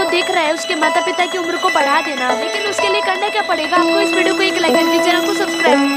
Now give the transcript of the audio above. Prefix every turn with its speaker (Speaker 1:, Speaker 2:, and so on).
Speaker 1: देख रहा है उसके माता पिता की उम्र को बढ़ा देना, लेकिन उसके लिए करना क्या पड़ेगा आपको? इस वीडियो को एक लाइक करके चैनल को सब्सक्राइब